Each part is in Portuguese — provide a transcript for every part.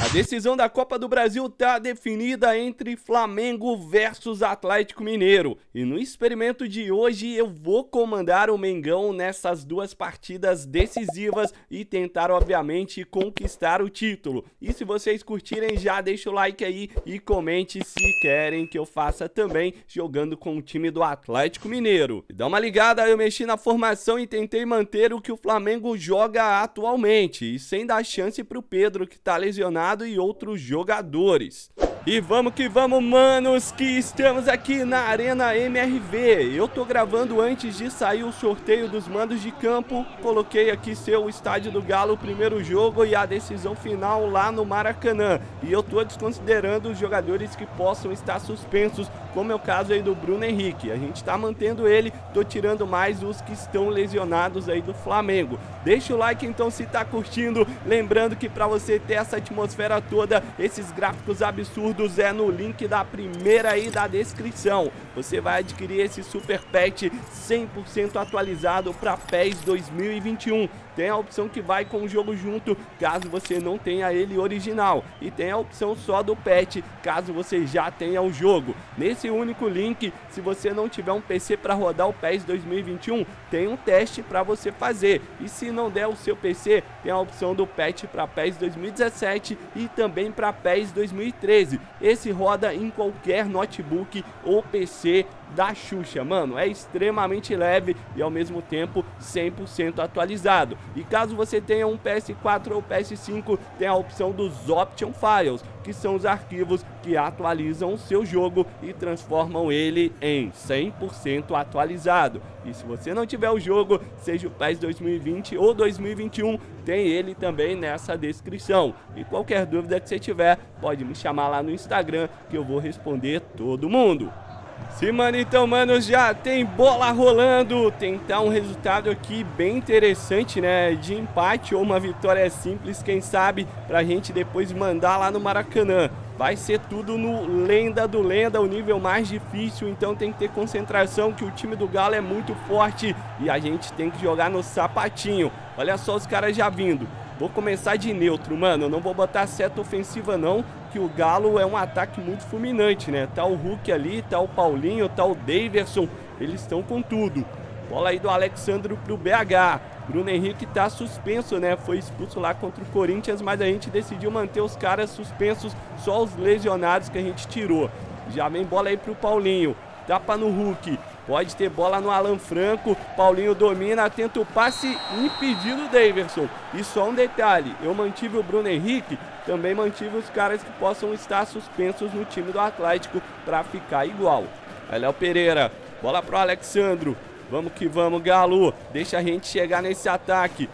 Decisão da Copa do Brasil está definida entre Flamengo versus Atlético Mineiro. E no experimento de hoje eu vou comandar o Mengão nessas duas partidas decisivas e tentar, obviamente, conquistar o título. E se vocês curtirem, já deixa o like aí e comente se querem que eu faça também jogando com o time do Atlético Mineiro. E dá uma ligada, eu mexi na formação e tentei manter o que o Flamengo joga atualmente. E sem dar chance pro Pedro, que tá lesionado, e outros jogadores. E vamos que vamos, manos, que estamos aqui na Arena MRV. Eu tô gravando antes de sair o sorteio dos mandos de campo. Coloquei aqui ser o Estádio do Galo, o primeiro jogo, e a decisão final lá no Maracanã. E eu tô desconsiderando os jogadores que possam estar suspensos, como é o caso aí do Bruno Henrique. A gente tá mantendo ele, tô tirando mais os que estão lesionados aí do Flamengo. Deixa o like então se tá curtindo. Lembrando que pra você ter essa atmosfera toda, esses gráficos absurdos, é no link da primeira aí da descrição. Você vai adquirir esse Super Pet 100% atualizado para PES 2021. Tem a opção que vai com o jogo junto, caso você não tenha ele original. E tem a opção só do pet, caso você já tenha o jogo. Nesse único link, se você não tiver um PC para rodar o PES 2021, tem um teste para você fazer. E se não der o seu PC, tem a opção do patch para PES 2017 e também para PES 2013. Esse roda em qualquer notebook ou PC da Xuxa, mano. É extremamente leve e ao mesmo tempo 100% atualizado. E caso você tenha um PS4 ou PS5, tem a opção dos Option Files, que são os arquivos que atualizam o seu jogo e transformam ele em 100% atualizado. E se você não tiver o jogo, seja o PES 2020 ou 2021, tem ele também nessa descrição. E qualquer dúvida que você tiver, pode me chamar lá no Instagram que eu vou responder todo mundo. Sim, mano, então, mano, já tem bola rolando. Tentar um resultado aqui bem interessante, né? De empate ou uma vitória simples, quem sabe, pra gente depois mandar lá no Maracanã. Vai ser tudo no lenda do lenda, o nível mais difícil, então tem que ter concentração, que o time do Galo é muito forte e a gente tem que jogar no sapatinho. Olha só os caras já vindo. Vou começar de neutro, mano, eu não vou botar seta ofensiva não, que o Galo é um ataque muito fulminante, né? Tá o Hulk ali, tá o Paulinho, tá o Daverson, eles estão com tudo. Bola aí do Alexandro pro BH. Bruno Henrique tá suspenso, né? Foi expulso lá contra o Corinthians, mas a gente decidiu manter os caras suspensos, só os lesionados que a gente tirou. Já vem bola aí pro Paulinho. Tapa no Hulk. Pode ter bola no Alan Franco. Paulinho domina, tenta o passe impedido do Daverson. E só um detalhe, eu mantive o Bruno Henrique, também mantive os caras que possam estar suspensos no time do Atlético para ficar igual. Aí Léo Pereira, bola pro Alexandro. Vamos que vamos, Galo. Deixa a gente chegar nesse ataque.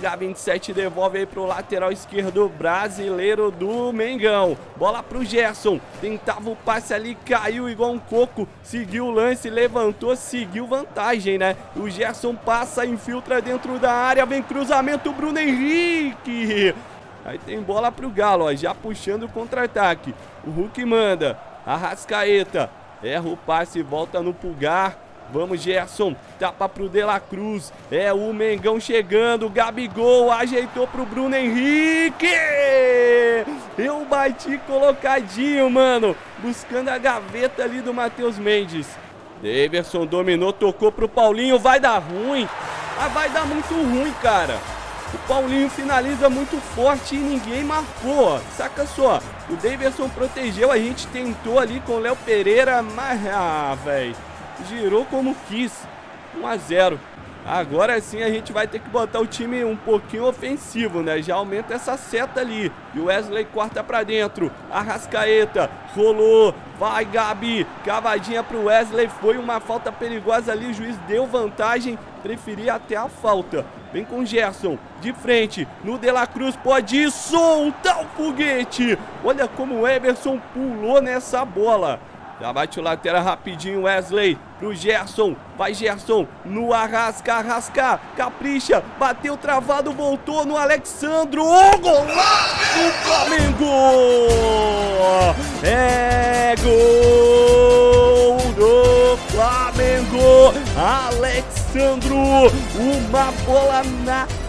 BH27 devolve aí pro lateral esquerdo brasileiro do Mengão. Bola pro Gerson. Tentava o passe ali, caiu igual um coco. Seguiu o lance, levantou, seguiu vantagem, né? O Gerson passa, infiltra dentro da área. Vem cruzamento, Bruno Henrique. Aí tem bola pro Galo, ó, já puxando o contra-ataque. O Hulk manda. Arrascaeta. Erra o passe, volta no Pulgar. Vamos, Gerson, tapa pro De La Cruz, é o Mengão chegando, Gabigol ajeitou pro Bruno Henrique, eu bati colocadinho, mano, buscando a gaveta ali do Matheus Mendes. Daverson dominou, tocou pro Paulinho, vai dar ruim, vai dar muito ruim, cara. O Paulinho finaliza muito forte e ninguém marcou, ó. Saca só, o Daverson protegeu, a gente tentou ali com o Léo Pereira, mas, velho, girou como quis. 1 a 0. Agora sim a gente vai ter que botar o time um pouquinho ofensivo, né? Já aumenta essa seta ali. E o Wesley corta pra dentro. Arrascaeta, rolou. Vai, Gabi. Cavadinha pro Wesley. Foi uma falta perigosa ali. O juiz deu vantagem. Preferia até a falta. Vem com o Gerson. De frente. No De La Cruz. Pode ir. Solta o foguete. Olha como o Everson pulou nessa bola. Já bate o lateral rapidinho, Wesley, pro Gerson, vai Gerson, no Arrasca, capricha, bateu travado, voltou no Alexandro, golaço do Flamengo! É gol do Flamengo! Alexandro, uma bola na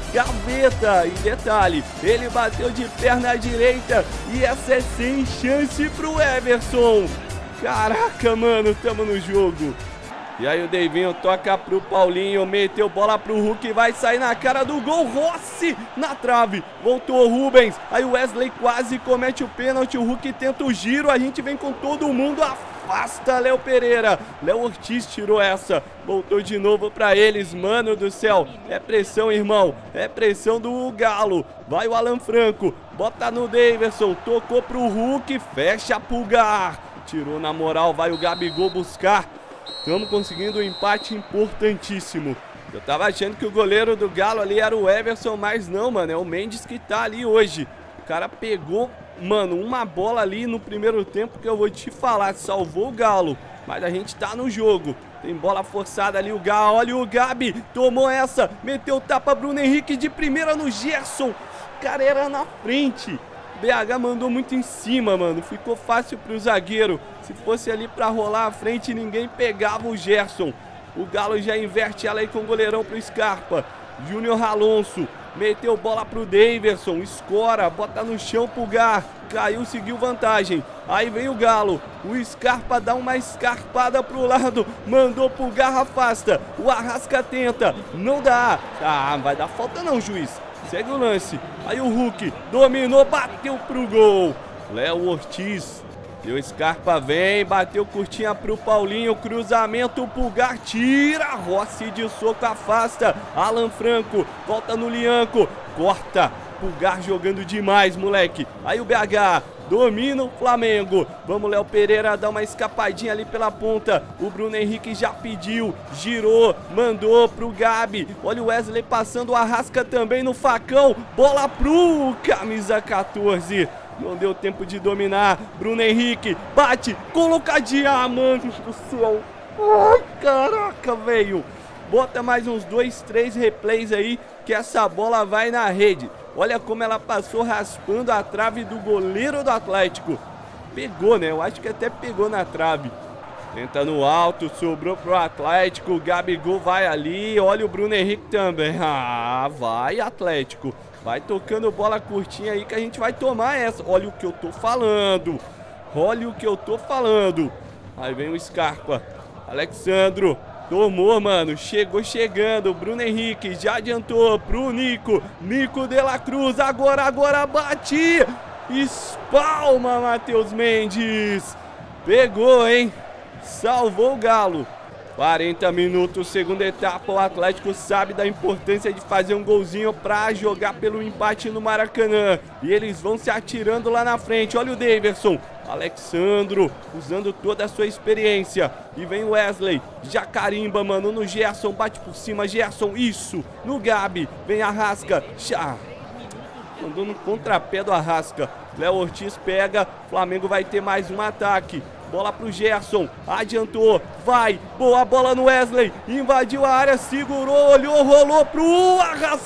gaveta. E detalhe, ele bateu de perna direita e essa é sem chance pro Everson. Caraca, mano, tamo no jogo. E aí o Davinho toca pro Paulinho, meteu bola pro Hulk, vai sair na cara do gol, Rossi na trave, voltou o Rubens, aí o Wesley quase comete o pênalti, o Hulk tenta o giro, a gente vem com todo mundo, afasta Léo Pereira, Léo Ortiz tirou essa, voltou de novo pra eles, mano do céu, é pressão, irmão, é pressão do Galo, vai o Alan Franco, bota no Daverson, tocou pro Hulk, fecha Pulgar, tirou na moral, vai o Gabigol buscar. Estamos conseguindo um empate importantíssimo. Eu tava achando que o goleiro do Galo ali era o Everson, mas não, mano, é o Mendes que tá ali hoje. O cara pegou, mano, uma bola ali no primeiro tempo que eu vou te falar, salvou o Galo. Mas a gente tá no jogo. Tem bola forçada ali, o Galo, olha o Gabi, tomou essa, meteu tapa Bruno Henrique de primeira no Gerson. O cara era na frente. BH mandou muito em cima, mano. Ficou fácil pro zagueiro. Se fosse ali pra rolar à frente, ninguém pegava o Gerson. O Galo já inverte ela aí com o goleirão pro Scarpa. Júnior Alonso. Meteu bola pro Daverson. Escora, bota no chão pro Gar. Caiu, seguiu vantagem. Aí vem o Galo. O Scarpa dá uma escarpada pro lado. Mandou pro Gar, afasta. O Arrasca tenta. Não dá. Ah, não vai dar falta não, juiz. Segue o lance, aí o Hulk dominou, bateu pro gol. Léo Ortiz, deu Scarpa, vem, bateu curtinha pro Paulinho, cruzamento, Pulgar tira, Rossi de soco, afasta, Alan Franco, volta no Lianco, corta, Pulgar jogando demais, moleque. Aí o BH domina o Flamengo. Vamos, Léo Pereira, dar uma escapadinha ali pela ponta. O Bruno Henrique já pediu, girou, mandou pro Gabi. Olha o Wesley passando, o Arrasca também no facão. Bola pro camisa 14. Não deu tempo de dominar. Bruno Henrique bate, colocadinha. Ah, mano do céu. Ai, caraca, velho. Bota mais uns 2, 3 replays aí que essa bola vai na rede. Olha como ela passou raspando a trave do goleiro do Atlético. Pegou, né? Eu acho que até pegou na trave. Tenta no alto, sobrou pro Atlético. O Gabigol vai ali. Olha o Bruno Henrique também. Ah, vai, Atlético. Vai tocando bola curtinha aí que a gente vai tomar essa. Olha o que eu tô falando. Olha o que eu tô falando. Aí vem o Scarpa. Alexandro. Tomou, mano, chegou chegando, Bruno Henrique já adiantou pro Nico, Nico de la Cruz, agora bate, espalma Matheus Mendes, pegou, hein, salvou o Galo. 40 minutos, segunda etapa, o Atlético sabe da importância de fazer um golzinho pra jogar pelo empate no Maracanã. E eles vão se atirando lá na frente, olha o Daverson, Alexandro, usando toda a sua experiência. E vem o Wesley, já carimba, mano, no Gerson, bate por cima, Gerson, isso, no Gabi, vem Arrasca, já, mandou no contrapé do Arrasca. Léo Ortiz pega, Flamengo vai ter mais um ataque. Bola pro Gerson, adiantou, vai, boa bola no Wesley, invadiu a área, segurou, olhou, rolou pro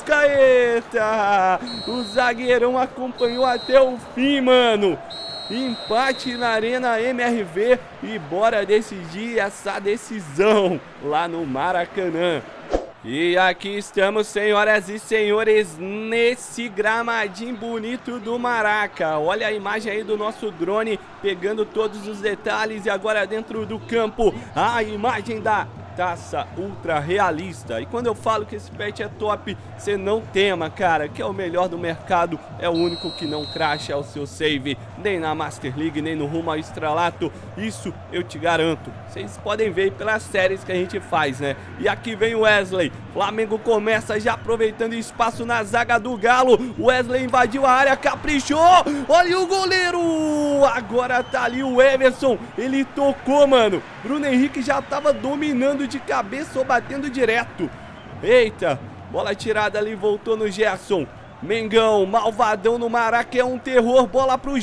Arrascaeta. O zagueirão acompanhou até o fim, mano. Empate na Arena MRV e bora decidir essa decisão lá no Maracanã. E aqui estamos, senhoras e senhores, nesse gramadinho bonito do Maraca. Olha a imagem aí do nosso drone pegando todos os detalhes e agora dentro do campo a imagem da taça ultra realista. E quando eu falo que esse pet é top, você não tema, cara, que é o melhor do mercado, é o único que não crasha o seu save, nem na Master League, nem no rumo ao estrelato, isso eu te garanto. Vocês podem ver pelas séries que a gente faz, né? E aqui vem o Wesley, Flamengo começa já aproveitando espaço na zaga do Galo, Wesley invadiu a área, caprichou, olha o goleiro, agora tá ali o Everson, ele tocou, mano, Bruno Henrique já tava dominando de cabeça ou batendo direto. Eita, bola tirada ali, voltou no Gerson. Mengão, malvadão no Maraca, é um terror, bola pro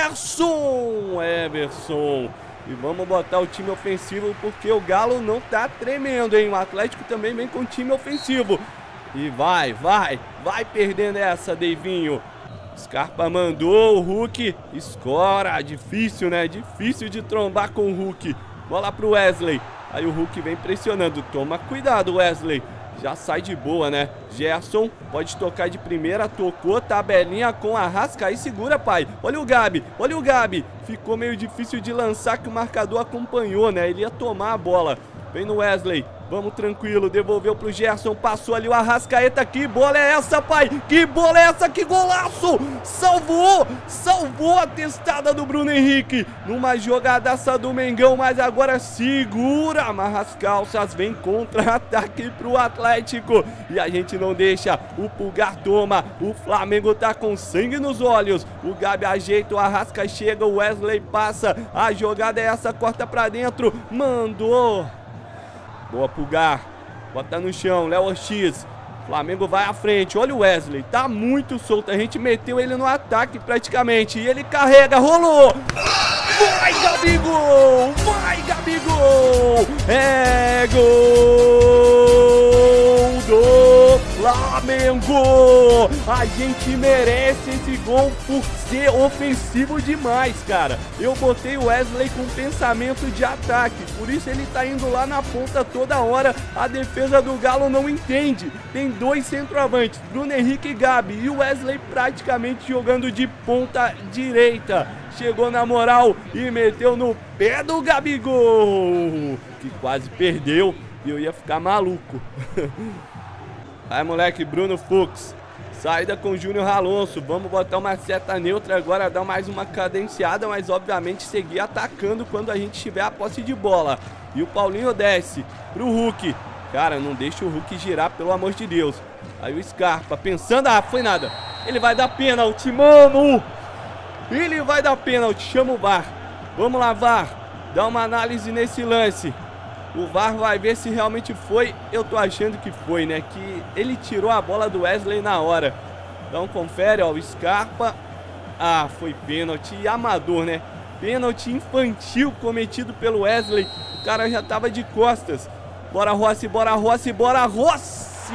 Gerson. Everson. E vamos botar o time ofensivo porque o Galo não tá tremendo, hein? O Atlético também vem com time ofensivo. E vai perdendo essa, Davinho. Scarpa mandou, o Hulk escora, difícil, né? Difícil de trombar com o Hulk. Bola pro Wesley. Aí o Hulk vem pressionando, toma cuidado, Wesley. já sai de boa, né? Gerson pode tocar de primeira, tocou, tabelinha com a Arrascaeta, segura, pai. Olha o Gabi, olha o Gabi. Ficou meio difícil de lançar que o marcador acompanhou, né? Ele ia tomar a bola. Vem no Wesley, vamos tranquilo, devolveu pro Gerson, passou ali o Arrascaeta, que bola é essa, pai? Que bola é essa? Que golaço! Salvou a testada do Bruno Henrique, numa jogadaça do Mengão, mas agora segura, amarra as calças, vem contra-ataque pro Atlético, e a gente não deixa, o Pulgar toma, o Flamengo tá com sangue nos olhos, o Gabi ajeita, o Arrasca chega, o Wesley passa, a jogada é essa, corta pra dentro, mandou. Boa, Pulgar. Bota no chão, Léo Ortiz. Flamengo vai à frente. Olha o Wesley. Tá muito solto. A gente meteu ele no ataque praticamente. E ele carrega. Rolou. Vai, Gabigol. Vai, Gabigol. É gol do Flamengo. A gente merece esse gol por ser ofensivo demais, cara. Eu botei o Wesley com pensamento de ataque, por isso ele tá indo lá na ponta toda hora. A defesa do Galo não entende. Tem dois centroavantes, Bruno Henrique e Gabi, e o Wesley praticamente jogando de ponta direita. Chegou na moral e meteu no pé do Gabigol, que quase perdeu e eu ia ficar maluco. Vai, moleque, Bruno Fux. Saída com o Júnior Alonso. Vamos botar uma seta neutra agora, dar mais uma cadenciada, mas obviamente seguir atacando quando a gente tiver a posse de bola. E o Paulinho desce pro Hulk. Cara, não deixa o Hulk girar, pelo amor de Deus. Aí o Scarpa pensando, foi nada. Ele vai dar pênalti, mano. Ele vai dar pênalti, chama o VAR. Vamos lá, VAR. Dá uma análise nesse lance. O VAR vai ver se realmente foi. Eu tô achando que foi, né? Que ele tirou a bola do Wesley na hora. Então confere, ó, o Scarpa. Foi pênalti amador, né? Pênalti infantil cometido pelo Wesley. O cara já tava de costas. Bora, Rossi, bora, Rossi, bora, Rossi!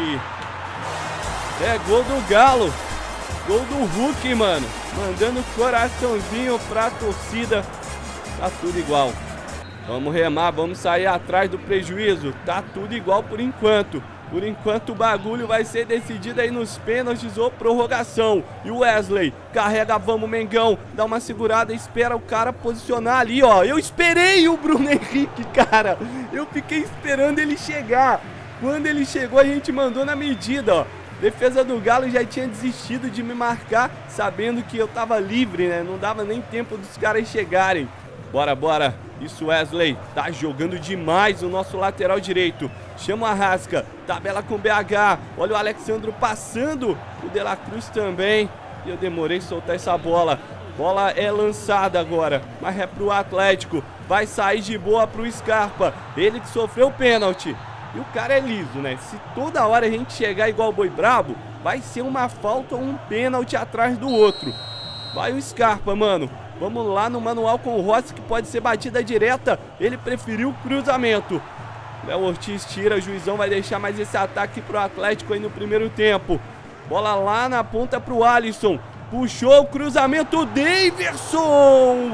É gol do Galo. Gol do Hulk, mano. Mandando coraçãozinho pra torcida. Tá tudo igual. Vamos remar, vamos sair atrás do prejuízo. Tá tudo igual por enquanto. Por enquanto o bagulho vai ser decidido aí nos pênaltis ou prorrogação. E o Wesley carrega, vamos, Mengão. Dá uma segurada, espera o cara posicionar ali, ó. Eu esperei o Bruno Henrique, cara. Eu fiquei esperando ele chegar. Quando ele chegou, a gente mandou na medida, ó. Defesa do Galo já tinha desistido de me marcar, sabendo que eu tava livre, né? Não dava nem tempo dos caras chegarem. Bora, bora. Isso, Wesley. Tá jogando demais o nosso lateral direito. Chama o Arrasca. Tabela com o BH. Olha o Alexandro passando. O De La Cruz também. E eu demorei a soltar essa bola. Bola é lançada agora. Mas é pro Atlético. Vai sair de boa pro Scarpa. Ele que sofreu o pênalti. E o cara é liso, né? Se toda hora a gente chegar igual o Boi Brabo, vai ser uma falta ou um pênalti atrás do outro. Vai o Scarpa, mano. Vamos lá no manual com o Rossi, que pode ser batida direta. Ele preferiu o cruzamento. Léo Ortiz tira, o juizão vai deixar mais esse ataque pro Atlético aí no primeiro tempo. Bola lá na ponta pro Alisson. Puxou o cruzamento, Daverson.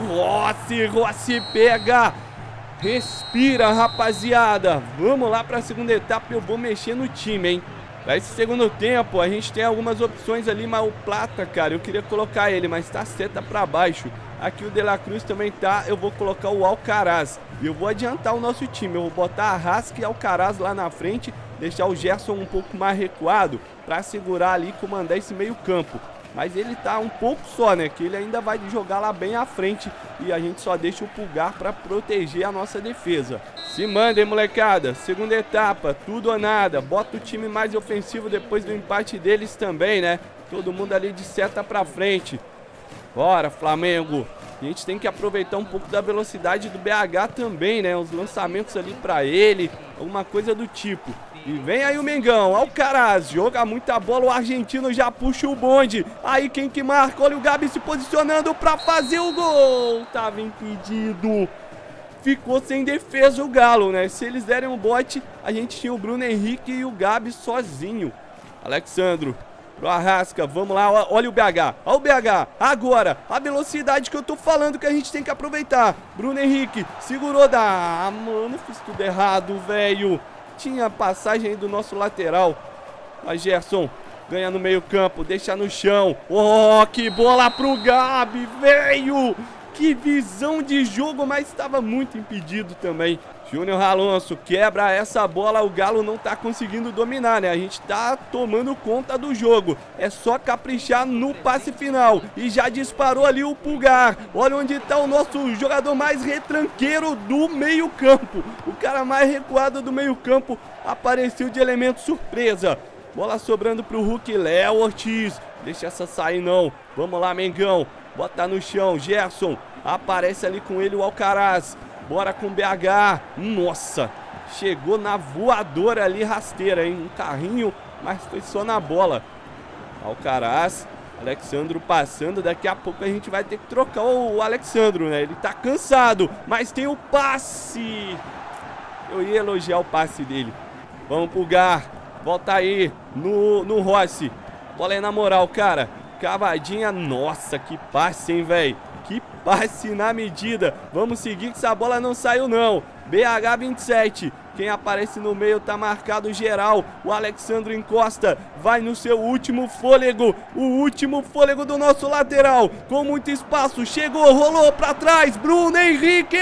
Rossi pega. Respira, rapaziada. Vamos lá pra segunda etapa, eu vou mexer no time, hein. Pra esse segundo tempo, a gente tem algumas opções ali, mas o Plata, cara, eu queria colocar ele, mas tá seta pra baixo. Aqui o De La Cruz também tá, eu vou colocar o Alcaraz. E eu vou adiantar o nosso time, eu vou botar a Arrasca e Alcaraz lá na frente, deixar o Gerson um pouco mais recuado, pra segurar ali e comandar esse meio campo. Mas ele tá um pouco só, né, que ele ainda vai jogar lá bem à frente e a gente só deixa o Pulgar pra proteger a nossa defesa. Se manda, hein, molecada. Segunda etapa, tudo ou nada. Bota o time mais ofensivo depois do empate deles também, né? Todo mundo ali de seta pra frente. Bora, Flamengo. A gente tem que aproveitar um pouco da velocidade do BH também, né? Os lançamentos ali pra ele, alguma coisa do tipo. E vem aí o Mengão, Alcaraz, joga muita bola, o argentino já puxa o bonde. Aí quem que marca? Olha o Gabi se posicionando pra fazer o gol. Tava impedido. Ficou sem defesa o Galo, né? Se eles derem um bote, a gente tinha o Bruno Henrique e o Gabi sozinho. Alexandro, pro Arrasca, vamos lá, olha o BH. Olha o BH, agora, a velocidade que eu tô falando que a gente tem que aproveitar. Bruno Henrique, segurou, mano, fiz tudo errado, velho. tinha passagem aí do nosso lateral. A Gerson ganha no meio campo, deixa no chão. Oh, que bola pro Gabi, velho! Que visão de jogo, mas estava muito impedido também. Júnior Alonso quebra essa bola, o Galo não tá conseguindo dominar, né? A gente tá tomando conta do jogo. É só caprichar no passe final. E já disparou ali o Pulgar. Olha onde tá o nosso jogador mais retranqueiro do meio campo. O cara mais recuado do meio campo apareceu de elemento surpresa. Bola sobrando pro Hulk, Léo Ortiz. Deixa essa sair não. Vamos lá, Mengão. Bota no chão, Gerson. Aparece ali com ele o Alcaraz. Bora com o BH. Nossa, chegou na voadora ali, rasteira, hein? Um carrinho, mas foi só na bola. Alcaraz, Alexandro passando. Daqui a pouco a gente vai ter que trocar o Alexandro, né? Ele tá cansado, mas tem o passe. Eu ia elogiar o passe dele. Vamos pro Gar. Volta aí no Rossi. Bola aí na moral, cara. Cavadinha. Nossa, que passe, hein, velho? Que passe na medida. Vamos seguir que essa bola não saiu não. BH 27. Quem aparece no meio tá marcado geral. O Alexandro encosta. Vai no seu último fôlego. O último fôlego do nosso lateral. Com muito espaço. Chegou, rolou pra trás. Bruno Henrique.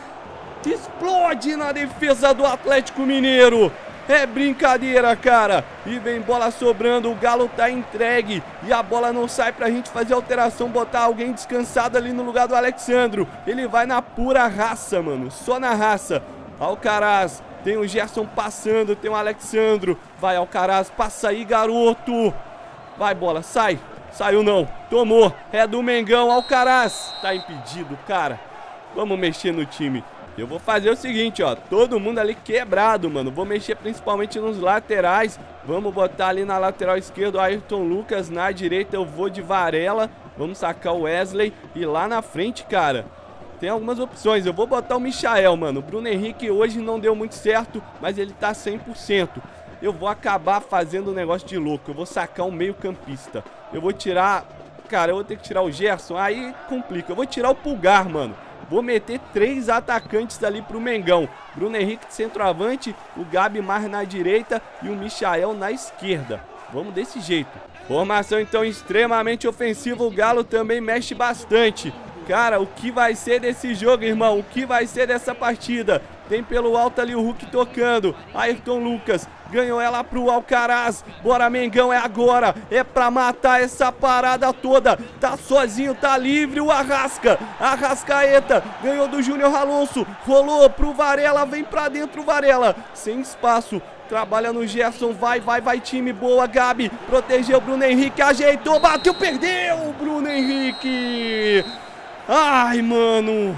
Explode na defesa do Atlético Mineiro. É brincadeira, cara. E vem bola sobrando, o Galo tá entregue. E a bola não sai pra gente fazer alteração, botar alguém descansado ali no lugar do Alexandro. Ele vai na pura raça, mano. Só na raça. Alcaraz. Tem o Gerson passando, tem o Alexandro. Vai, Alcaraz, passa aí, garoto. Vai, bola, sai. Saiu não. Tomou. É do Mengão, Alcaraz. Tá impedido, cara. Vamos mexer no time. Eu vou fazer o seguinte, ó, todo mundo ali quebrado, mano. Vou mexer principalmente nos laterais. Vamos botar ali na lateral esquerda o Ayrton Lucas, na direita eu vou de Varela. Vamos sacar o Wesley. E lá na frente, cara, tem algumas opções. Eu vou botar o Michael, mano. O Bruno Henrique hoje não deu muito certo, mas ele tá 100%. Eu vou acabar fazendo um negócio de louco. Eu vou sacar um meio campista. Eu vou tirar... Cara, eu vou ter que tirar o Gerson. Aí complica. Eu vou tirar o Pulgar, mano. Vou meter 3 atacantes ali pro Mengão. Bruno Henrique de centroavante, o Gabi mais na direita e o Michael na esquerda. Vamos desse jeito. Formação então extremamente ofensiva, o Galo também mexe bastante. Cara, o que vai ser desse jogo, irmão? O que vai ser dessa partida? Tem pelo alto ali o Hulk tocando. Ayrton Lucas ganhou ela pro Alcaraz. Bora, Mengão, é agora. É pra matar essa parada toda. Tá sozinho, tá livre o Arrasca. Arrascaeta ganhou do Júnior Alonso. Rolou pro Varela, vem pra dentro o Varela. Sem espaço. Trabalha no Gerson, vai time, boa, Gabi. Protegeu o Bruno Henrique, ajeitou, bateu, perdeu o Bruno Henrique. Ai, mano.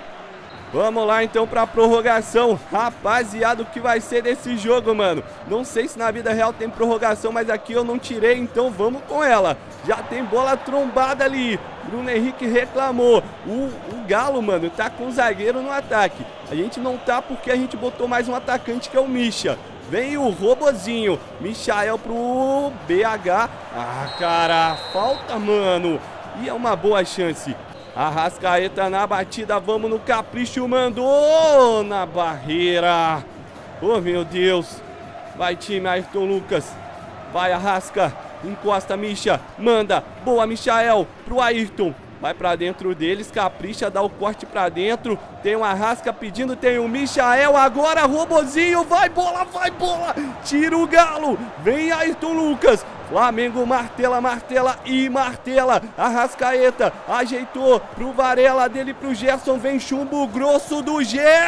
Vamos lá então pra prorrogação. Rapaziada, o que vai ser desse jogo, mano? Não sei se na vida real tem prorrogação, mas aqui eu não tirei, então vamos com ela. Já tem bola trombada ali. Bruno Henrique reclamou. O Galo, mano, tá com o zagueiro no ataque. A gente não tá porque a gente botou mais um atacante que é o Misha. Vem o robozinho. Michael pro BH. Ah, cara, falta, mano. E é uma boa chance. Arrascaeta na batida, vamos no capricho, mandou na barreira. Oh, meu Deus. Vai, time, Ayrton Lucas. Vai, Arrasca. Encosta, Misha. Manda. Boa, Michael. Pro Ayrton. Vai pra dentro deles, capricha, dá o corte pra dentro. Tem o Arrasca pedindo, tem o Michael. Agora, robozinho. Vai, bola, vai, bola. Tira o Galo. Vem, Ayrton Lucas. Flamengo martela, martela e martela. Arrascaeta ajeitou pro Varela, dele pro Gerson. Vem chumbo grosso do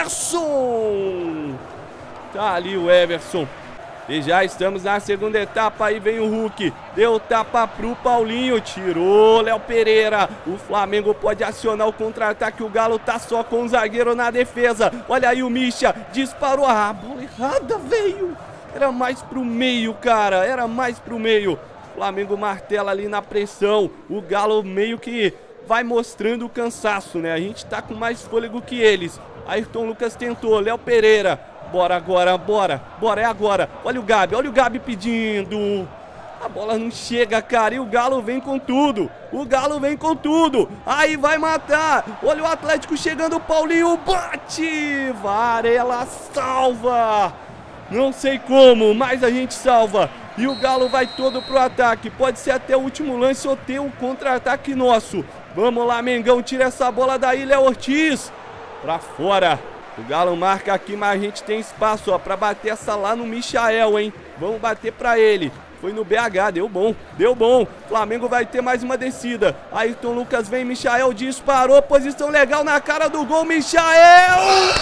Gerson. Tá ali o Everson. E já estamos na segunda etapa. Aí vem o Hulk. Deu tapa pro Paulinho. Tirou Léo Pereira. O Flamengo pode acionar o contra-ataque. O Galo tá só com o zagueiro na defesa. Olha aí o Misha. Disparou. Ah, bola errada, veio. Era mais pro meio, cara. Era mais pro meio. Flamengo martela ali na pressão. O Galo meio que vai mostrando o cansaço, né? A gente tá com mais fôlego que eles. Ayrton Lucas tentou. Léo Pereira. Bora agora, bora. Bora, é agora. Olha o Gabi pedindo. A bola não chega, cara. E o Galo vem com tudo. O Galo vem com tudo. Aí vai matar. Olha o Atlético chegando. O Paulinho bate. Varela salva. Não sei como, mas a gente salva. E o Galo vai todo pro ataque. Pode ser até o último lance ou ter um contra-ataque nosso. Vamos lá, Mengão. Tira essa bola daí, Léo Ortiz. Pra fora. O Galo marca aqui, mas a gente tem espaço, ó, pra bater essa lá no Michael, hein? Vamos bater pra ele. Foi no BH, deu bom, deu bom. Flamengo vai ter mais uma descida. Ayrton Lucas vem, Michael disparou. Posição legal na cara do gol, Michael!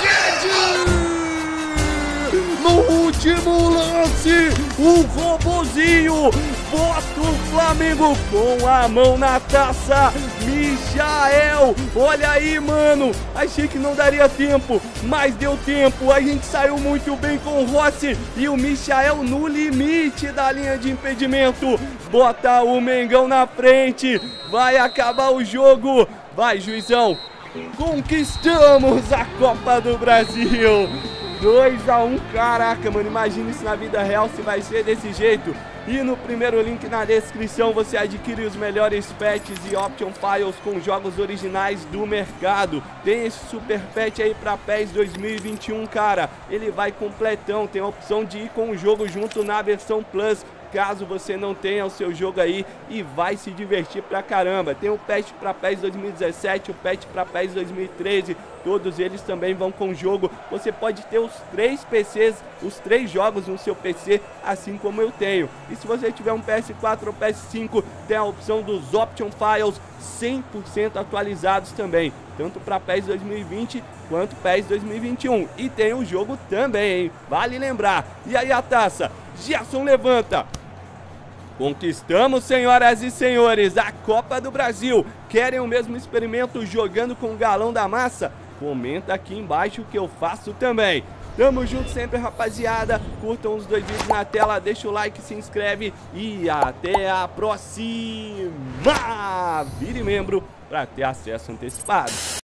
No último lance, o robozinho bota o Flamengo com a mão na taça. Michael, olha aí, mano. Achei que não daria tempo, mas deu tempo. A gente saiu muito bem com o Rossi e o Michael no limite da linha de impedimento. Bota o Mengão na frente. Vai acabar o jogo. Vai, juizão. Conquistamos a Copa do Brasil. 2-1, caraca, mano, imagina isso na vida real se vai ser desse jeito. E no primeiro link na descrição você adquire os melhores patches e option files com jogos originais do mercado. Tem esse super patch aí pra PES 2021, cara. Ele vai completão, tem a opção de ir com o jogo junto na versão Plus, caso você não tenha o seu jogo aí, e vai se divertir pra caramba. Tem o patch pra PES 2017, o patch pra PES 2013, todos eles também vão com o jogo. Você pode ter os 3 PCs, os 3 jogos no seu PC, assim como eu tenho. E se você tiver um PS4 ou PS5, tem a opção dos Option Files 100% atualizados também, tanto para PES 2020 quanto PES 2021. E tem o jogo também, hein? Vale lembrar. E aí a taça, Gerson levanta. Conquistamos, senhoras e senhores, a Copa do Brasil. Querem o mesmo experimento jogando com o Galão da Massa? Comenta aqui embaixo que eu faço também. Tamo junto sempre, rapaziada. Curtam os 2 vídeos na tela, deixa o like, se inscreve e até a próxima. Vire membro para ter acesso antecipado.